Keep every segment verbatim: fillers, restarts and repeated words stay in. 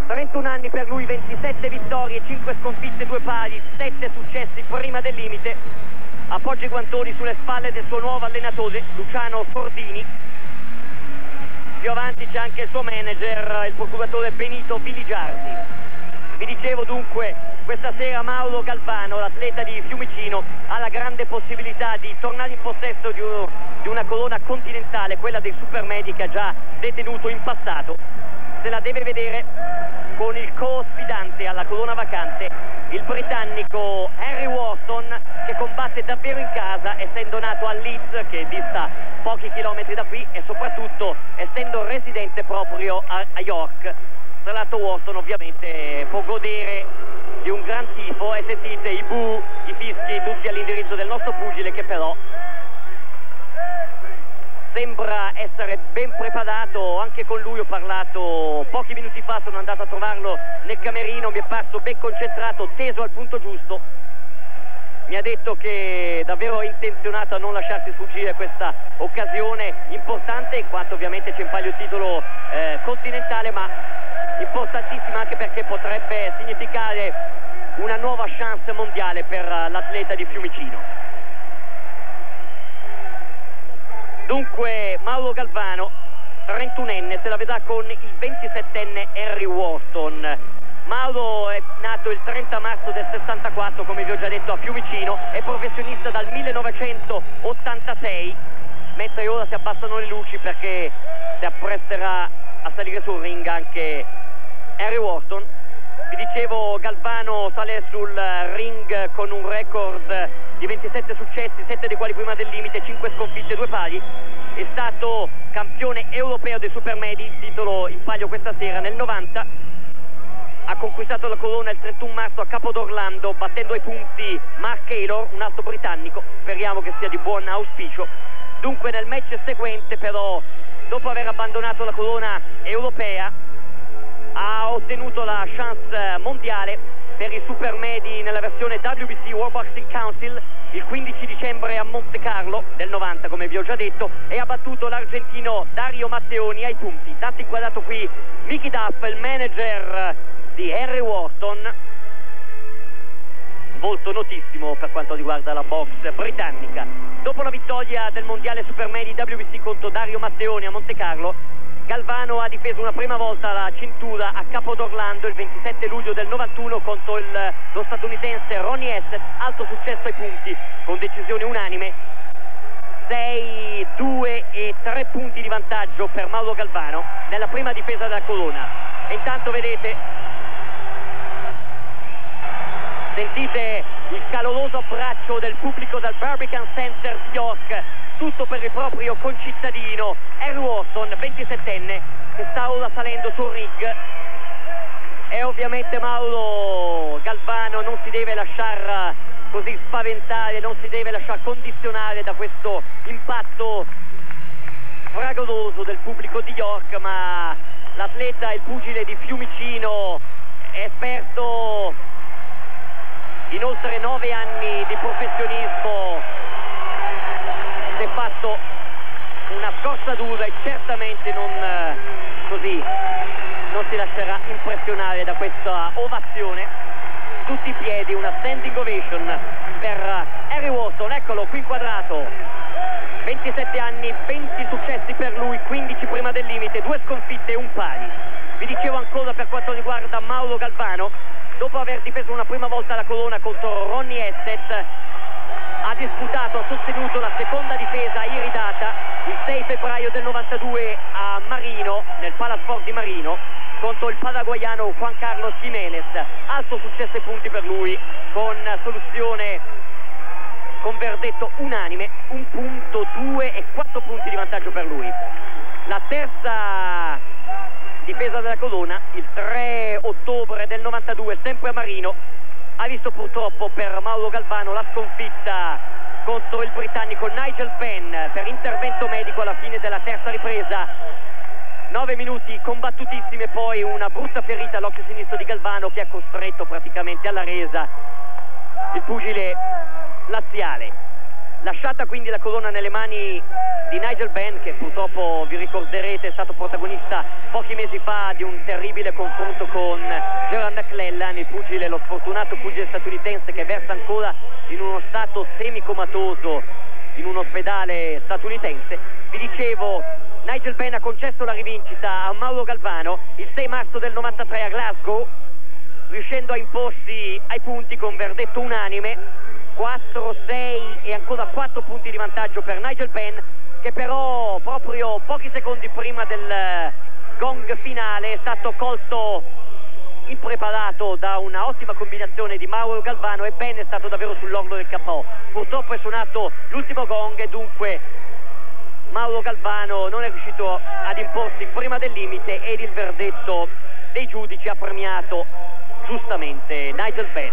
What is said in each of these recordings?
trentuno anni per lui, ventisette vittorie, cinque sconfitte, due pali, sette successi prima del limite. Appoggia i guantoni sulle spalle del suo nuovo allenatore, Luciano Fordini. Più avanti c'è anche il suo manager, il procuratore Benito Viligiardi. Vi dicevo dunque, questa sera Mauro Galvano, l'atleta di Fiumicino, ha la grande possibilità di tornare in possesso di, uno, di una corona continentale, quella dei Supermedi che ha già detenuto in passato. Se la deve vedere con il co-sfidante alla corona vacante, il britannico Harry Wharton, che combatte davvero in casa, essendo nato a Leeds, che dista pochi chilometri da qui, e soprattutto essendo residente proprio a, a York. Tra l'altro Wharton ovviamente può godere di un gran tifo, e sentite i bu, i fischi tutti all'indirizzo del nostro pugile, che però sembra essere ben preparato. Anche con lui ho parlato pochi minuti fa, sono andato a trovarlo nel camerino, mi è parso ben concentrato, teso al punto giusto. Mi ha detto che davvero è intenzionato a non lasciarsi sfuggire questa occasione importante, in quanto ovviamente c'è in palio il titolo eh, continentale, ma importantissima anche perché potrebbe significare una nuova chance mondiale per l'atleta di Fiumicino. Dunque Mauro Galvano, trentunenne, se la vedrà con il ventisettenne Harry Wharton. Mauro è nato il trenta marzo del sessantaquattro, come vi ho già detto, a Fiumicino, è professionista dal millenovecentottantasei, mentre ora si abbassano le luci perché si appresterà a salire sul ring anche Harry Wharton. Vi dicevo, Galvano sale sul ring con un record di ventisette successi, sette dei quali prima del limite, cinque sconfitte, due pali. È stato campione europeo dei Supermedi, titolo in palio questa sera nel novanta. Ha conquistato la corona il trentuno marzo a Capodorlando, battendo ai punti Mark Taylor, un altro britannico. Speriamo che sia di buon auspicio. Dunque nel match seguente però, dopo aver abbandonato la corona europea, ha ottenuto la chance mondiale per i Supermedi nella versione W B C World Boxing Council il quindici dicembre a Monte Carlo del novanta, come vi ho già detto, e ha battuto l'argentino Dario Matteoni ai punti. Tanto inquadrato qui Mickey Duff, il manager di Harry Wharton, volto notissimo per quanto riguarda la box britannica. Dopo la vittoria del mondiale Supermedi W B C contro Dario Matteoni a Monte Carlo, Galvano ha difeso una prima volta la cintura a Capodorlando il ventisette luglio del novantuno contro il, lo statunitense Ronnie Essett. Alto successo ai punti con decisione unanime, sei due e tre punti di vantaggio per Mauro Galvano nella prima difesa della corona. E intanto vedete, sentite il caloroso abbraccio del pubblico dal Barbican Center di York, tutto per il proprio concittadino Harry Wharton, ventisettenne, che sta ora salendo sul ring. E ovviamente Mauro Galvano non si deve lasciar così spaventare, non si deve lasciar condizionare da questo impatto fragoroso del pubblico di York, ma l'atleta, il pugile di Fiumicino, è esperto in oltre nove anni di professionismo, si è fatto una scorsa dura e certamente non eh, così non si lascerà impressionare da questa ovazione. Tutti i piedi, una standing ovation per Harry Wharton. Eccolo qui inquadrato, ventisette anni, venti successi per lui, quindici prima del limite, due sconfitte e un pari. Vi dicevo ancora per quanto riguarda Mauro Galvano, dopo aver difeso una prima volta la corona contro Ronnie Essett, ha disputato, ha sostenuto la seconda difesa iridata il sei febbraio del novantadue a Marino, nel Palasport di Marino, contro il paraguayano Juan Carlos Jiménez. Alto successo ai punti per lui, con soluzione, con verdetto unanime, un punto, due e quattro punti di vantaggio per lui. La terza difesa della corona, il tre ottobre del novantadue, sempre a Marino, ha visto purtroppo per Mauro Galvano la sconfitta contro il britannico Nigel Penn per intervento medico alla fine della terza ripresa. Nove minuti combattutissimi e poi una brutta ferita all'occhio sinistro di Galvano, che ha costretto praticamente alla resa il pugile laziale. Lasciata quindi la corona nelle mani di Nigel Benn, che purtroppo vi ricorderete è stato protagonista pochi mesi fa di un terribile confronto con Gerald McClellan, il pugile, lo sfortunato pugile statunitense che versa ancora in uno stato semicomatoso in un ospedale statunitense. Vi dicevo, Nigel Benn ha concesso la rivincita a Mauro Galvano il sei marzo del novantatré a Glasgow, riuscendo a imporsi ai punti con verdetto unanime, quattro, sei e ancora quattro punti di vantaggio per Nigel Benn, che però proprio pochi secondi prima del gong finale è stato colto impreparato da una ottima combinazione di Mauro Galvano e Benn è stato davvero sull'orlo del K O. Purtroppo è suonato l'ultimo gong e dunque Mauro Galvano non è riuscito ad imporsi prima del limite ed il verdetto dei giudici ha premiato giustamente Nigel Benn.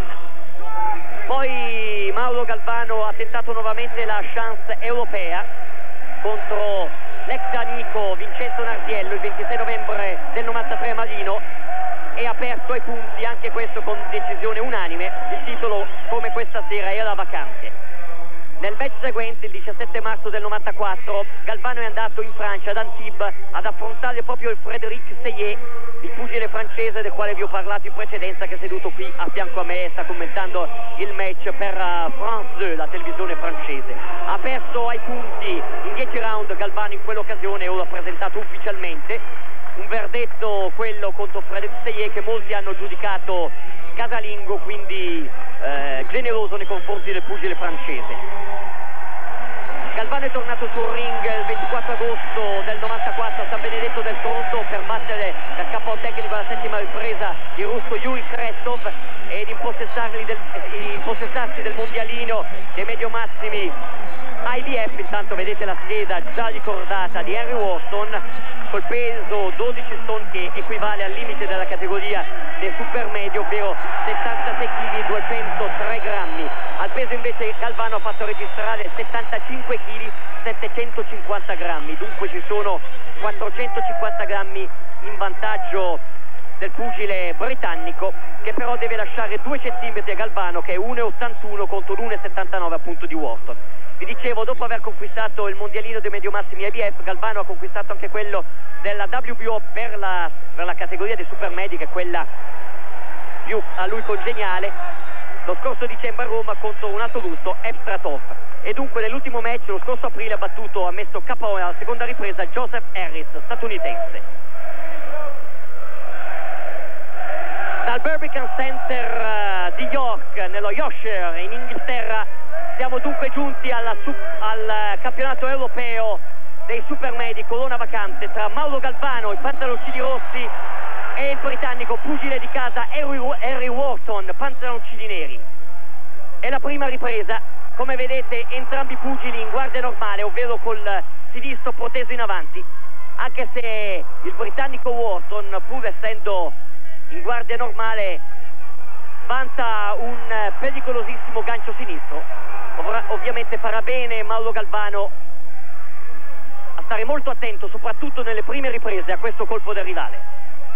Poi Mauro Galvano ha tentato nuovamente la chance europea contro l'ex amico Vincenzo Nardiello il ventisei novembre del novantatré a Marino e ha perso ai punti, anche questo con decisione unanime. Il titolo, come questa sera, era vacante. Nel match seguente, il diciassette marzo del novantaquattro, Galvano è andato in Francia, ad Antibes, ad affrontare proprio il Frédéric Seyé, il pugile francese del quale vi ho parlato in precedenza, che è seduto qui a fianco a me e sta commentando il match per France due, la televisione francese. Ha perso ai punti in dieci round Galvano in quell'occasione, ora presentato ufficialmente. Un verdetto, quello contro Frédéric Seyé, che molti hanno giudicato casalingo, quindi eh, generoso nei confronti del pugile francese. Galvano è tornato sul ring il ventiquattro agosto del novantaquattro a San Benedetto del Tronto per battere dal K O tecnico alla settima ripresa il russo Yuri Krestov ed impossessarsi del, impossessarsi del mondialino dei medio massimi I B F. Intanto vedete la scheda già ricordata di Henry Wharton col peso dodici stone, che equivale al limite della categoria del super medio, ovvero settantasei chili duecentotré grammi. Al peso invece Galvano ha fatto registrare settantacinque chili settecentocinquanta grammi, dunque ci sono quattrocentocinquanta grammi in vantaggio del pugile britannico, che però deve lasciare due centimetri a Galvano, che è uno virgola ottantuno contro l'uno virgola settantanove appunto di Wharton. Vi dicevo, dopo aver conquistato il mondialino dei medio massimi I B F, Galvano ha conquistato anche quello della W B O per la, per la categoria dei supermedi, che è quella più a lui congeniale, lo scorso dicembre a Roma contro un altro russo, Evstratov. E dunque nell'ultimo match, lo scorso aprile, ha battuto, ha messo K O alla seconda ripresa Joseph Harris, statunitense. Dal Barbican Center uh, di York, nello Yorkshire, in Inghilterra, siamo dunque giunti alla, al campionato europeo dei supermedi, corona vacante tra Mauro Galvano, i pantaloncini rossi, e il britannico pugile di casa Henry Wharton, pantaloncini neri. È la prima ripresa, come vedete entrambi i pugili in guardia normale, ovvero col sinistro proteso in avanti, anche se il britannico Wharton, pur essendo in guardia normale, vanta un pericolosissimo gancio sinistro. Ov- ovviamente farà bene Mauro Galvano a stare molto attento, soprattutto nelle prime riprese, a questo colpo del rivale.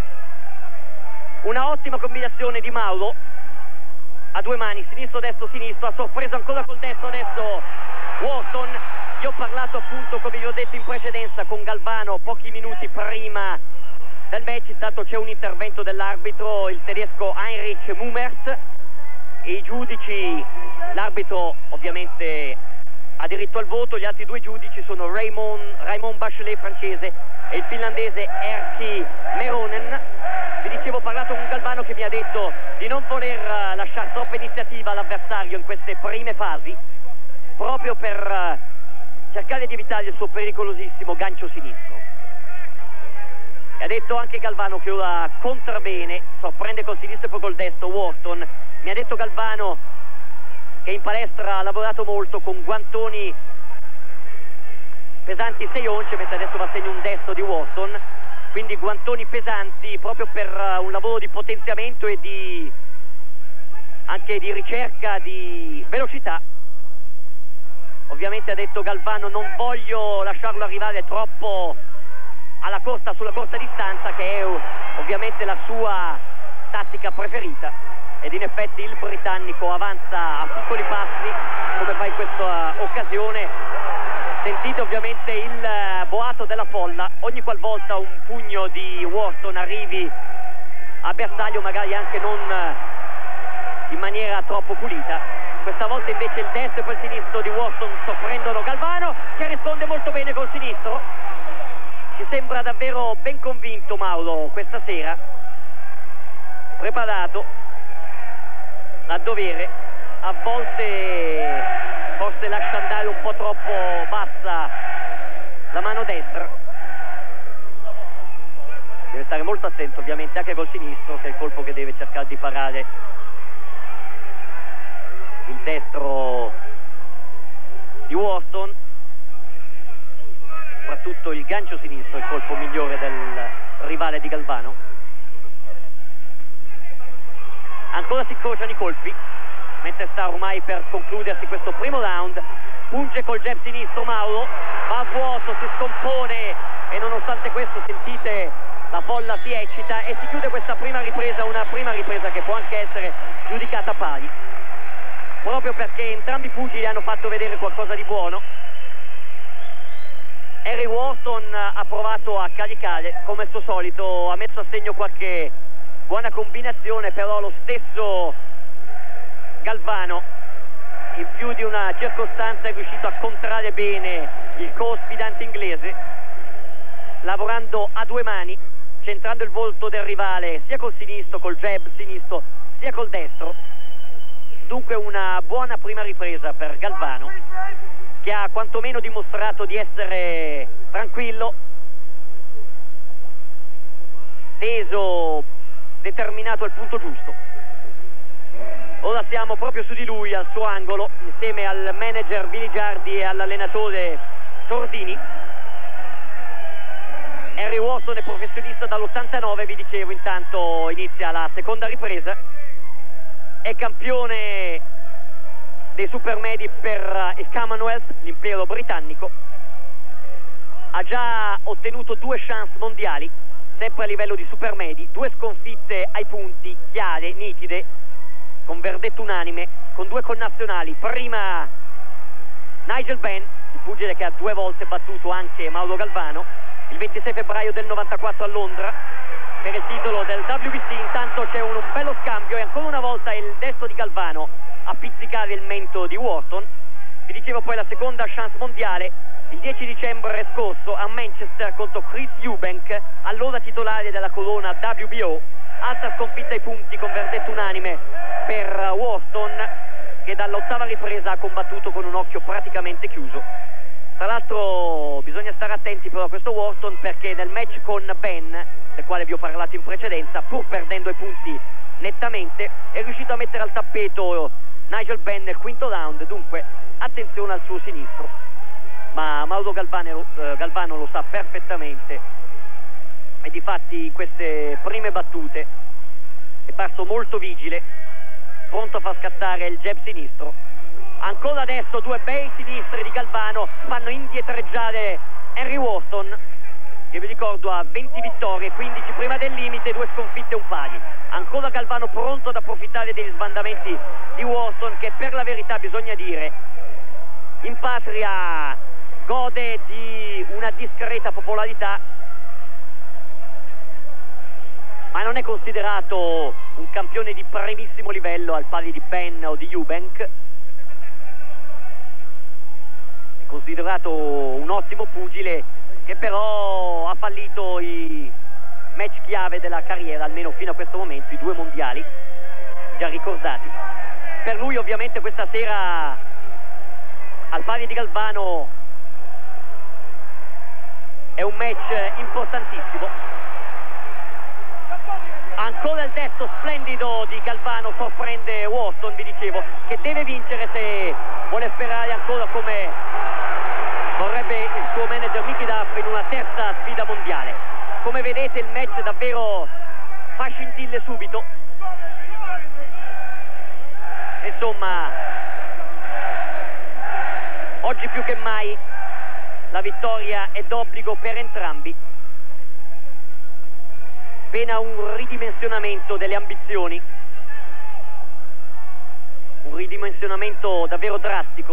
Una ottima combinazione di Mauro a due mani, sinistro, destro, sinistro, ha sorpreso ancora col destro adesso Wharton. Io ho parlato appunto, come vi ho detto in precedenza, con Galvano pochi minuti prima del match. Intanto c'è un intervento dell'arbitro, il tedesco Heinrich Mummert, e i giudici, l'arbitro ovviamente ha diritto al voto, gli altri due giudici sono Raymond, Raymond Bachelet francese e il finlandese Erkki Meronen. Vi dicevo, ho parlato con Galvano, che mi ha detto di non voler lasciare troppa iniziativa all'avversario in queste prime fasi, proprio per cercare di evitare il suo pericolosissimo gancio sinistro. E ha detto anche Galvano che ora contrabbene, sorprende col sinistro e poi col destro Wharton. Mi ha detto Galvano che in palestra ha lavorato molto con guantoni pesanti sei once, mentre adesso va a segno un destro di Wharton, quindi guantoni pesanti proprio per un lavoro di potenziamento e di anche di ricerca di velocità. Ovviamente ha detto Galvano: non voglio lasciarlo arrivare troppo alla corsa, sulla corta distanza, che è ovviamente la sua tattica preferita. ed in effetti il britannico avanza a piccoli passi come fa in questa occasione. Sentite ovviamente il boato della folla ogni qualvolta un pugno di Wharton arrivi a bersaglio, magari anche non in maniera troppo pulita. Questa volta invece il destro e poi il sinistro di Wharton sorprendono Galvano, che risponde molto bene col sinistro. Ci sembra davvero ben convinto Mauro questa sera, preparato a dovere. A volte forse lascia andare un po' troppo bassa la mano destra, deve stare molto attento ovviamente anche col sinistro, che è il colpo che deve cercare di parare il destro di Wharton. Soprattutto il gancio sinistro è il colpo migliore del rivale di Galvano. Ancora si incrociano i colpi mentre sta ormai per concludersi questo primo round. Punge col jab sinistro Mauro, va a vuoto, si scompone e nonostante questo sentite la folla si eccita e si chiude questa prima ripresa, una prima ripresa che può anche essere giudicata pari, proprio perché entrambi i pugili hanno fatto vedere qualcosa di buono. Harry Wharton ha provato a caricare come al suo solito, ha messo a segno qualche buona combinazione, però lo stesso Galvano in più di una circostanza è riuscito a contrarre bene il co-sfidante inglese, lavorando a due mani, centrando il volto del rivale sia col sinistro, col jab sinistro, sia col destro. Dunque una buona prima ripresa per Galvano, che ha quantomeno dimostrato di essere tranquillo, teso, determinato al punto giusto. Ora siamo proprio su di lui, al suo angolo, insieme al manager Biligiardi e all'allenatore Tordini. Harry Wharton è professionista dall'ottantanove, vi dicevo, intanto inizia la seconda ripresa. È campione dei supermedi per il Commonwealth, l'impero britannico. Ha già ottenuto due chance mondiali, sempre a livello di supermedi, due sconfitte ai punti, chiare, nitide, con verdetto unanime, con due connazionali. Prima Nigel Benn, il pugile che ha due volte battuto anche Mauro Galvano, il ventisei febbraio del novantaquattro a Londra, per il titolo del W B C. Intanto c'è un, un bello scambio e ancora una volta il destro di Galvano a pizzicare il mento di Wharton. Vi dicevo poi la seconda chance mondiale il dieci dicembre scorso a Manchester contro Chris Eubank, allora titolare della corona W B O. Altra sconfitta ai punti con verdetto unanime per Wharton, che dall'ottava ripresa ha combattuto con un occhio praticamente chiuso. Tra l'altro bisogna stare attenti però a questo Wharton, perché nel match con Benn, del quale vi ho parlato in precedenza, pur perdendo i punti nettamente, è riuscito a mettere al tappeto Nigel Benn nel quinto round. Dunque attenzione al suo sinistro, ma Mauro Galvano, eh, Galvano lo sa perfettamente, e difatti in queste prime battute è parso molto vigile, pronto a far scattare il jab sinistro. Ancora adesso due bei sinistri di Galvano fanno indietreggiare Harry Wharton, che vi ricordo ha venti vittorie, quindici prima del limite, due sconfitte e un pari. Ancora Galvano pronto ad approfittare degli sbandamenti di Wharton, che per la verità bisogna dire in patria gode di una discreta popolarità, ma non è considerato un campione di primissimo livello al pari di Benn o di Eubank. È considerato un ottimo pugile, che però ha fallito i match chiave della carriera, almeno fino a questo momento, i due mondiali già ricordati. Per lui ovviamente questa sera, al pari di Galvano, è un match importantissimo. Ancora il destro splendido di Galvano sorprende Wharton, vi dicevo, che deve vincere se vuole sperare ancora, come vorrebbe il suo manager Mickey Duff, in una terza sfida mondiale. Come vedete il match davvero fa scintille subito. Insomma, oggi più che mai la vittoria è d'obbligo per entrambi. Appena un ridimensionamento delle ambizioni un ridimensionamento davvero drastico.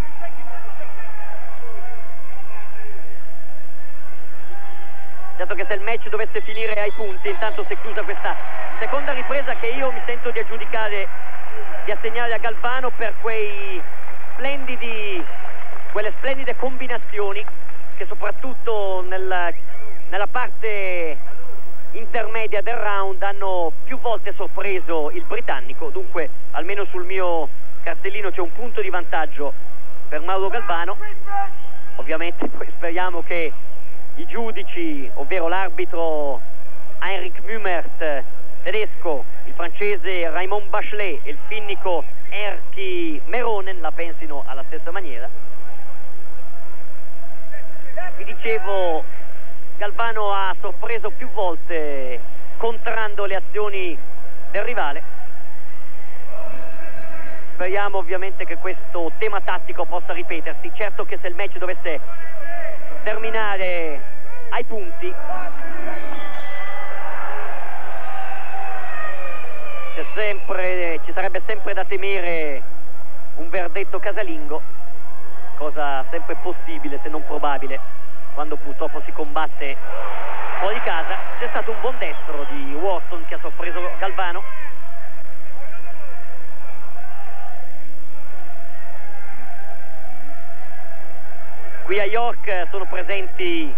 Certo che se il match dovesse finire ai punti, intanto si è chiusa questa seconda ripresa che io mi sento di aggiudicare, di assegnare a Galvano per quei splendidi, quelle splendide combinazioni che soprattutto nel, nella parte intermedia del round hanno più volte sorpreso il britannico. Dunque almeno sul mio cartellino c'è un punto di vantaggio per Mauro Galvano. Ovviamente poi speriamo che i giudici, ovvero l'arbitro Heinrich Mümmert tedesco, il francese Raymond Bachelet e il finnico Erkki Meronen, la pensino alla stessa maniera. Vi dicevo, Galvano ha sorpreso più volte contrando le azioni del rivale. Speriamo ovviamente che questo tema tattico possa ripetersi. Certo che se il match dovesse terminare ai punti, c'è sempre, ci sarebbe sempre da temere un verdetto casalingo, cosa sempre possibile se non probabile quando purtroppo si combatte fuori casa. C'è stato un buon destro di Wharton che ha sorpreso Galvano. Qui a York sono presenti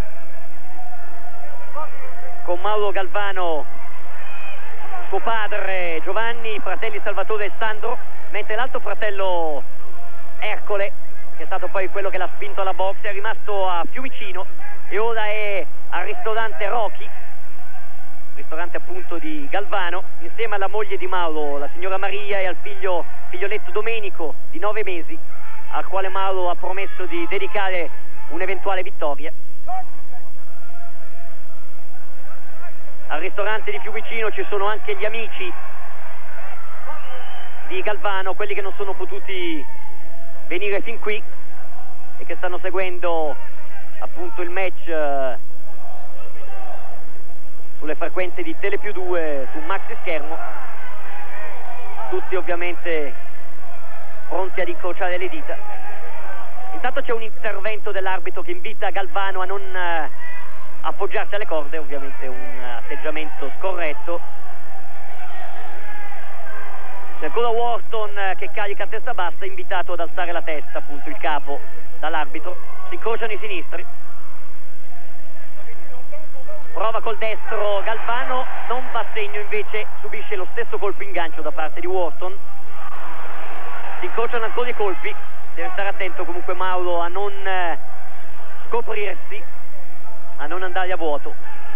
con Mauro Galvano suo padre Giovanni, i fratelli Salvatore e Sandro, mentre l'altro fratello Ercole, che è stato poi quello che l'ha spinto alla box, è rimasto a Fiumicino e ora è al ristorante Rocky, ristorante appunto di Galvano, insieme alla moglie di Mauro, la signora Maria, e al figlio, figlioletto Domenico di nove mesi, al quale Mauro ha promesso di dedicare un'eventuale vittoria. Al ristorante di Fiumicino ci sono anche gli amici di Galvano, quelli che non sono potuti venire fin qui e che stanno seguendo appunto il match eh, sulle frequenze di Tele più due su maxi schermo, tutti ovviamente pronti ad incrociare le dita. Intanto c'è un intervento dell'arbitro che invita Galvano a non eh, appoggiarsi alle corde, ovviamente un atteggiamento scorretto. C'è ancora Wharton eh, che carica a testa bassa, invitato ad alzare la testa, appunto il capo, dall'arbitro. Si incrociano i sinistri. Prova col destro Galvano, non va a segno, invece subisce lo stesso colpo in gancio da parte di Wharton. Si incrociano ancora i colpi. Deve stare attento comunque Mauro a non eh, scoprirsi, a non andare a vuoto.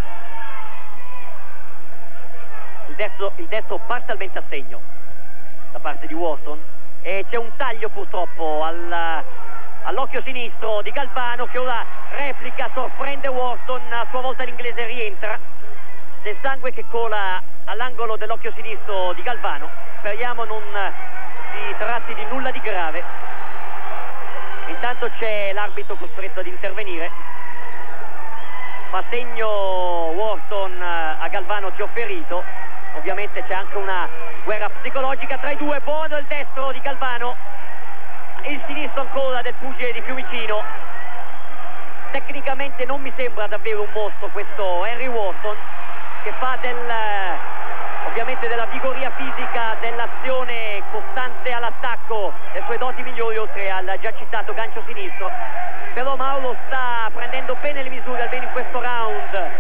Il destro, il destro parzialmente a segno da parte di Wharton e c'è un taglio purtroppo al, all'occhio sinistro di Galvano, che ora replica, sorprende Wharton, a sua volta l'inglese rientra. C'è sangue che cola all'angolo dell'occhio sinistro di Galvano, speriamo non si tratti di nulla di grave. Intanto c'è l'arbitro costretto ad intervenire, fa segno Wharton a Galvano: ti ho ferito. Ovviamente c'è anche una guerra psicologica tra i due. Buono il destro di Galvano, il sinistro ancora del pugile di Fiumicino. Tecnicamente non mi sembra davvero un mostro questo Henry Wharton, che fa del, ovviamente della vigoria fisica, dell'azione costante all'attacco, le sue doti migliori, oltre al già citato gancio sinistro. Però Mauro sta prendendo bene le misure, almeno in questo round,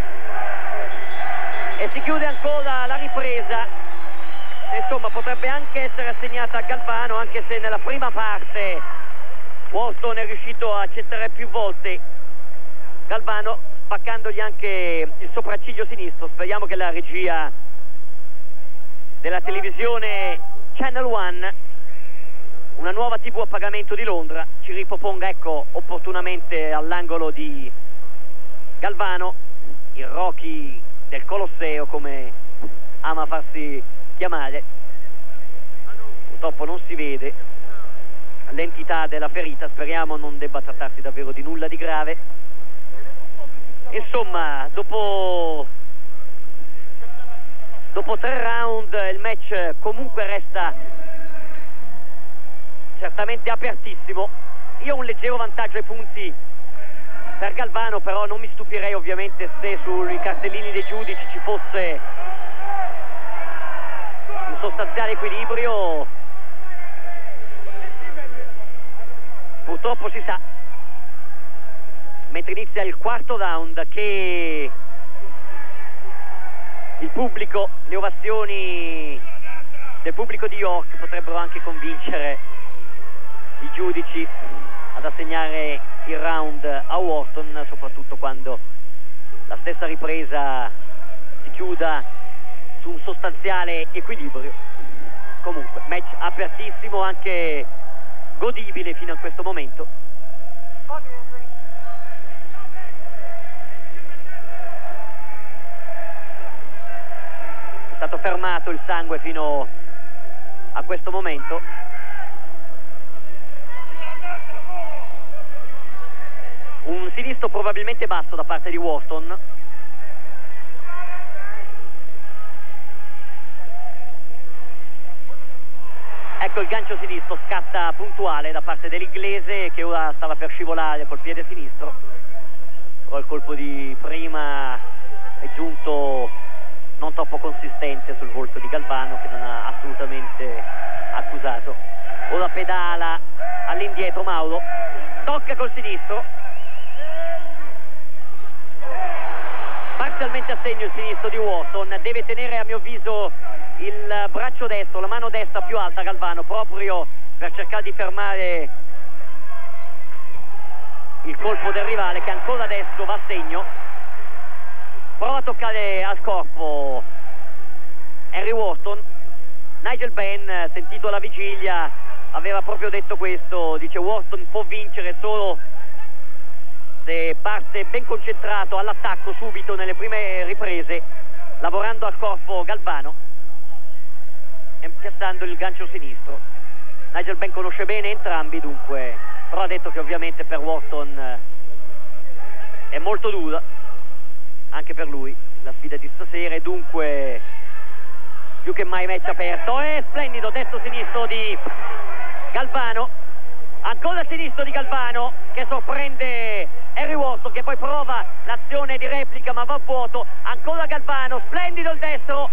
e si chiude ancora la ripresa. Insomma, potrebbe anche essere assegnata a Galvano, anche se nella prima parte Wharton è riuscito a accettare più volte Galvano, spaccandogli anche il sopracciglio sinistro. Speriamo che la regia della televisione Channel One, una nuova tivù a pagamento di Londra, ci riproponga, ecco, opportunamente all'angolo di Galvano, il Rocky del Colosseo, come ama farsi chiamare. Purtroppo non si vede l'entità della ferita, speriamo non debba trattarsi davvero di nulla di grave. Insomma, dopo dopo tre round il match comunque resta certamente apertissimo. Io ho un leggero vantaggio ai punti per Galvano, però non mi stupirei ovviamente se sui cartellini dei giudici ci fosse un sostanziale equilibrio. Purtroppo si sa, mentre inizia il quarto round, che il pubblico, le ovazioni del pubblico di York potrebbero anche convincere i giudici ad assegnare il round a Wharton, soprattutto quando la stessa ripresa si chiuda su un sostanziale equilibrio. Comunque, match apertissimo, anche godibile fino a questo momento. È stato fermato il sangue fino a questo momento. Un sinistro probabilmente basso da parte di Wharton. Ecco il gancio sinistro, scatta puntuale da parte dell'inglese, che ora stava per scivolare col piede sinistro. Però il colpo di prima è giunto non troppo consistente sul volto di Galvano, che non ha assolutamente accusato. Ora pedala all'indietro Mauro, tocca col sinistro, parzialmente a segno il sinistro di Wharton. Deve tenere, a mio avviso, il braccio destro, la mano destra più alta Galvano, proprio per cercare di fermare il colpo del rivale, che ancora adesso va a segno. Prova a toccare al corpo Henry Wharton. Nigel Benn, sentito alla vigilia, aveva proprio detto questo, dice: Wharton può vincere solo se parte ben concentrato all'attacco subito nelle prime riprese, lavorando al corpo Galvano e piazzando il gancio sinistro. Nigel Benn conosce bene entrambi, dunque, però ha detto che ovviamente per Wharton è molto dura, anche per lui, la sfida di stasera, e dunque più che mai match aperto. È splendido destro-sinistro di Galvano, ancora sinistro di Galvano, che sorprende Henry Wharton, che poi prova l'azione di replica ma va a vuoto. Ancora Galvano, splendido il destro,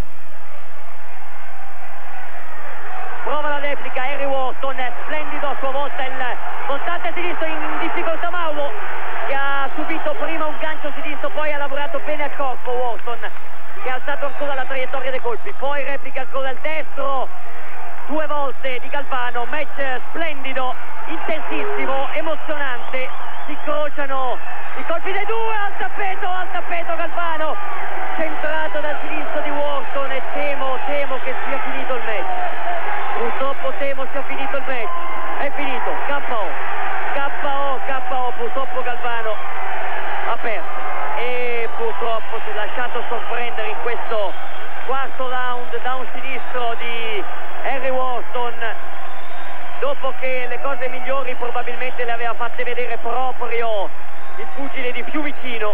prova la replica Henry Wharton, splendido a sua volta il montante sinistro. In difficoltà Mauro, che ha subito prima un gancio sinistro, poi ha lavorato bene al corpo Wharton, che ha alzato ancora la traiettoria dei colpi, poi replica ancora il destro, due volte di Galvano. Match splendido, intensissimo, emozionante, si incrociano i colpi dei due, al tappeto, al tappeto Galvano, centrato dal sinistro di Wharton, e temo, temo che sia finito il match. Purtroppo temo sia finito il match. È finito, K O, K O, K O, purtroppo Galvano ha perso e purtroppo si è lasciato sorprendere in questo quarto round da un sinistro di Henry Wharton, dopo che le cose migliori probabilmente le aveva fatte vedere proprio il pugile di più vicino.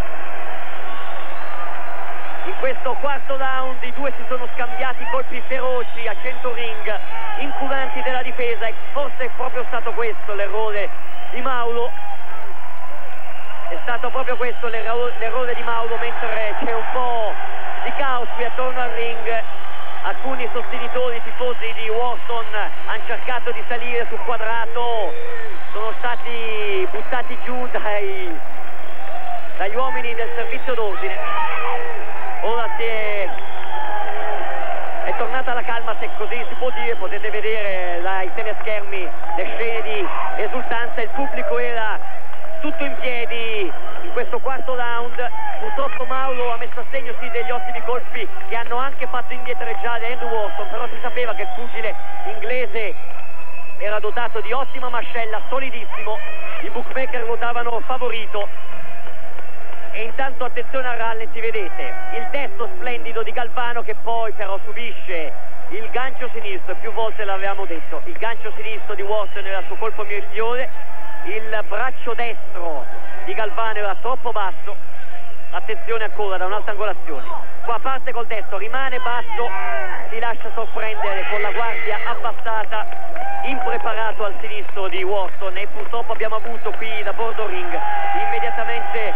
In questo quarto round i due si sono scambiati colpi feroci a cento ring, incuranti della difesa, e forse è proprio stato questo l'errore di Mauro. È stato proprio questo l'errore di Mauro, mentre c'è un po' di caos qui attorno al ring. Alcuni sostenitori tifosi di Wharton hanno cercato di salire sul quadrato, sono stati buttati giù dai, dagli uomini del servizio d'ordine. Ora si è, è tornata la calma, se così si può dire. Potete vedere dai teleschermi le scene di esultanza. Il pubblico era tutto in piedi in questo quarto round. Purtroppo Mauro ha messo a segno sì degli ottimi colpi che hanno anche fatto indietreggiare Henry Wharton, però si sapeva che il pugile inglese era dotato di ottima mascella, solidissimo. I bookmaker votavano favorito. E intanto attenzione al rallenti, vedete il destro splendido di Galvano, che poi però subisce il gancio sinistro. Più volte l'avevamo detto, il gancio sinistro di Wharton era il suo colpo migliore, il braccio destro di Galvano era troppo basso. Attenzione ancora da un'altra angolazione, qua parte col destro, rimane basso, si lascia sorprendere con la guardia abbassata impreparato al sinistro di Watson, e purtroppo abbiamo avuto qui da bordo ring immediatamente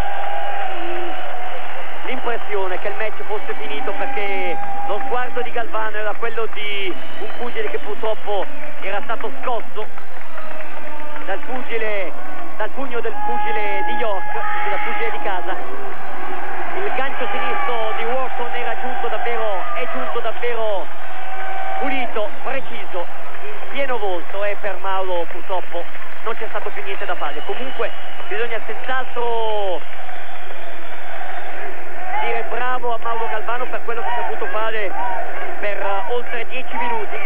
l'impressione che il match fosse finito, perché lo sguardo di Galvano era quello di un pugile che purtroppo era stato scosso dal pugile, dal pugno del pugile di York, dal pugile di casa. Il gancio sinistro di Watson era giunto davvero, è giunto davvero pulito, preciso, in pieno volto, e per Mauro purtroppo non c'è stato più niente da fare. Comunque bisogna senz'altro dire bravo a Mauro Galvano per quello che ha saputo fare per uh, oltre dieci minuti.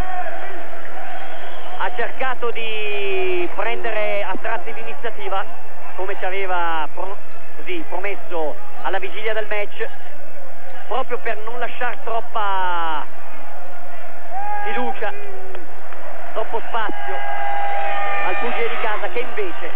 Ha cercato di prendere a tratti l'iniziativa, come ci aveva pro così promesso alla vigilia del match, proprio per non lasciare troppa fiducia, troppo spazio al pugile di casa, che invece,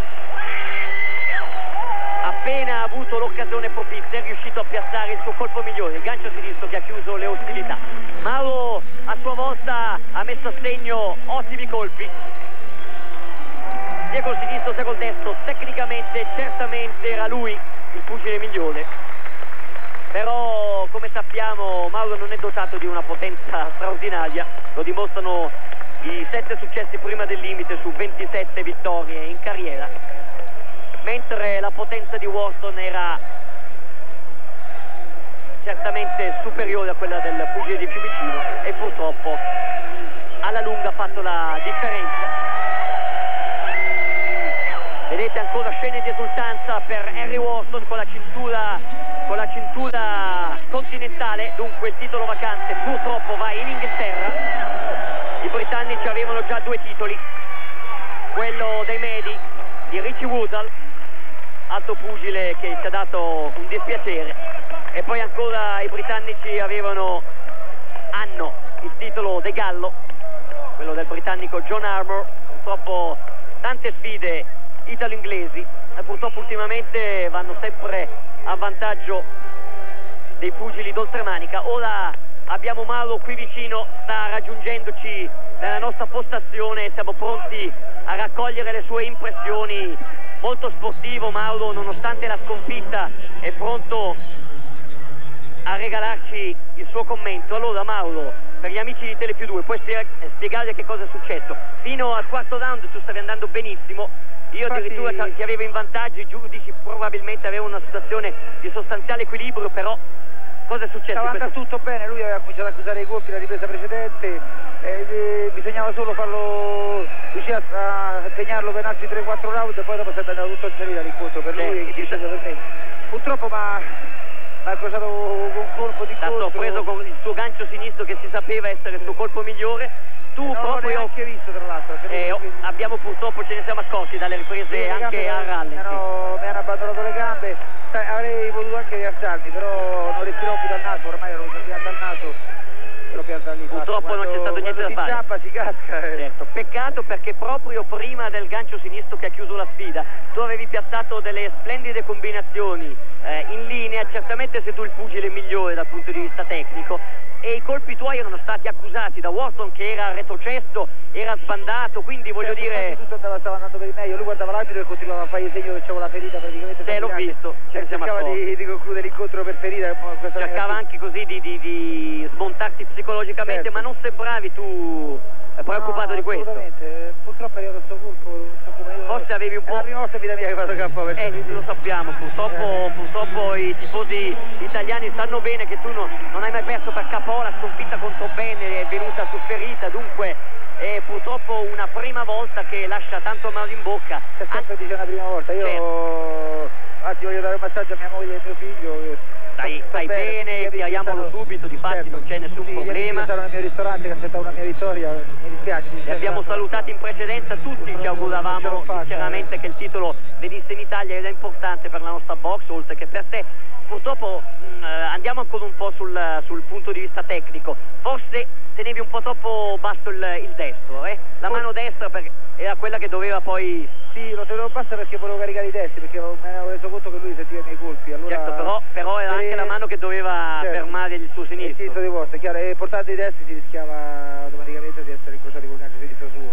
appena ha avuto l'occasione propizia, è riuscito a piazzare il suo colpo migliore, il gancio sinistro che ha chiuso le ostilità. Mauro a sua volta ha messo a segno ottimi colpi, sia col sinistro sia col destro. Tecnicamente certamente era lui il pugile migliore, però come sappiamo Mauro non è dotato di una potenza straordinaria, lo dimostrano i sette successi prima del limite su ventisette vittorie in carriera, mentre la potenza di Watson era certamente superiore a quella del pugile di Fiumicino, e purtroppo alla lunga ha fatto la differenza. Vedete ancora scene di esultanza per Henry Watson con la cintura, con la cintura continentale, dunque il titolo vacante purtroppo va in Inghilterra. I britannici avevano già due titoli, quello dei medi di Richie Woodall, alto pugile che ci ha dato un dispiacere, e poi ancora i britannici avevano, hanno il titolo dei gallo, quello del britannico John Armour. Purtroppo tante sfide italo-inglesi, e purtroppo ultimamente vanno sempre a vantaggio dei pugili d'oltremanica. Ora abbiamo Mauro qui vicino, sta raggiungendoci nella nostra postazione e siamo pronti a raccogliere le sue impressioni. Molto sportivo Mauro, nonostante la sconfitta è pronto a regalarci il suo commento. Allora Mauro, per gli amici di Telepiù due, puoi spiegare che cosa è successo? Fino al quarto round tu stavi andando benissimo, io Infatti, addirittura ti avevo in vantaggio, i giudici probabilmente avevano una situazione di sostanziale equilibrio, però cosa è successo? Stava andando tutto bene, lui aveva cominciato a accusare i colpi la ripresa precedente, eh, eh, bisognava solo farlo, riuscire a, a impegnarlo per altri tre quattro round, e poi dopo si è andato tutto in salita l'incontro per lui, e chi per me. Purtroppo ma ha crociato un colpo di contro, ha preso con il suo gancio sinistro che si sapeva essere il suo colpo migliore. Tu non proprio l'ho neanche visto, tra l'altro. Eh, abbiamo purtroppo, ce ne siamo accorti dalle riprese anche a rally. Mi hanno, mi hanno abbandonato le gambe, sai, avrei voluto anche rialzarmi, però non respiravo più dal naso, ormai ero piantato dal naso, ero piantato lì. Purtroppo quando, non c'è stato niente da fare. Si inciampa, si casca. Eh. Certo, peccato, perché proprio prima del gancio sinistro che ha chiuso la sfida tu avevi piazzato delle splendide combinazioni eh, in linea, certamente sei tu il pugile migliore dal punto di vista tecnico, e i colpi tuoi erano stati accusati da Watson che era retrocesso, era sbandato, quindi voglio certo, dire tutto andava, stava andando per il meglio, lui guardava l'arbitro e continuava a fare il segno che c'avevo la ferita praticamente. Te l'ho visto, cioè, cercava di, di concludere l'incontro per ferita, cercava anche così di, di, di smontarti psicologicamente, certo. Ma non sembravi tu preoccupato no, di questo? Assolutamente, purtroppo è arrivato questo colpo, non so come io. Forse avevi un po'. È la prima volta in vita mia che vado K O. Eh, lo sappiamo, purtroppo, eh. purtroppo i tifosi italiani sanno bene che tu no, non hai mai perso per K O, la sconfitta contro Bene è venuta su ferita, dunque è purtroppo una prima volta che lascia tanto male in bocca. C'è sempre dice una prima volta, io certo. Infatti voglio dare un massaggio a mia moglie e a mio figlio. Stai, stai bene, chiariamolo subito, difatti certo. Non c'è nessun sì, problema. Sono nel mio ristorante che aspettava una mia vittoria, mi dispiace. Mi dispiace Li abbiamo salutati in precedenza, tutti ci auguravamo sinceramente eh. che il titolo venisse in Italia, ed è importante per la nostra box oltre che per te. Purtroppo mh, andiamo ancora un po' sul, sul punto di vista tecnico, forse tenevi un po' troppo basso il, il destro, eh? la mano destra perché era quella che doveva poi... Sì, lo tenevo bassa perché volevo caricare i destri, perché me ne avevo reso conto che lui sentiva i miei colpi. Allora... Certo, però, però era e... anche la mano che doveva certo. fermare il suo sinistro. Il sinistro di vostra, chiaro, e portando i destri si rischiava automaticamente di essere incrociati col gancio sinistro suo.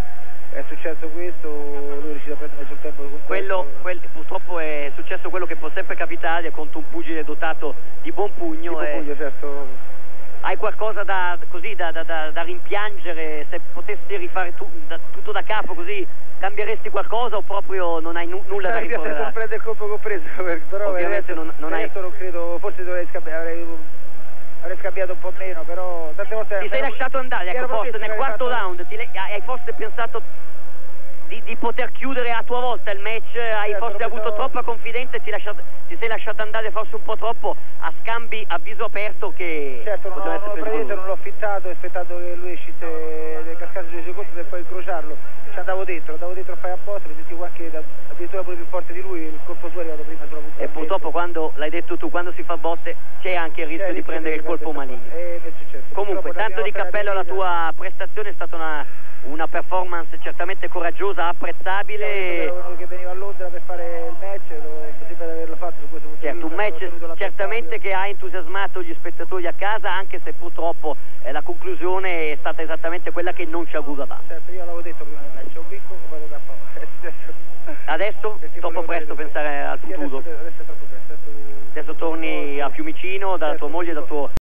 è successo questo, lui è riuscito a prendere sul tempo di quello, quel, purtroppo è successo quello che può sempre capitare contro un pugile dotato di buon pugno. Di buon e... pugno, certo. Hai qualcosa da, così, da, da, da, da rimpiangere? Se potessi rifare tu, da, tutto da capo così, cambieresti qualcosa o proprio non hai nu nulla da rimproverare? Non prende il colpo compreso, però ovviamente adesso, non, non hai... non credo, forse dovrei scambiare, avrei, avrei scambiato un po' meno, però tante volte... Ti sei lasciato andare, ecco, forse nel quarto fatto... round ti hai forse pensato di, di poter chiudere a tua volta il match, hai certo, forse avuto pensavo... troppa confidenza e ti, lasciato, ti sei lasciato andare forse un po' troppo a scambi a viso aperto che... Certo, non, ho, non, non l'ho fittato, aspettato che lui uscisse nel cascato sui secondi per poi incrociarlo, ci andavo dentro, andavo dentro a fare apposta, mi sentivo anche da, addirittura pure più forte di lui, il colpo suo è arrivato prima sulla punta. E purtroppo quando, l'hai detto tu, quando si fa botte c'è anche il rischio di prendere il colpo maligno. Eh, Comunque, tanto di cappello alla tua prestazione, è stata una... una performance certamente coraggiosa, apprezzabile. Ero che veniva a Londra per fare il match, mi sembra di averlo fatto su questo punto certo, di vista. Un match certamente che ha entusiasmato gli spettatori a casa, anche se purtroppo eh, la conclusione è stata esattamente quella che non ci auguravamo. Certo, io l'avevo detto prima del match, ho vinto e vado da Adesso troppo presto pensare al futuro. Adesso, adesso è troppo presto. Adesso torni a Fiumicino da tua moglie e da tuo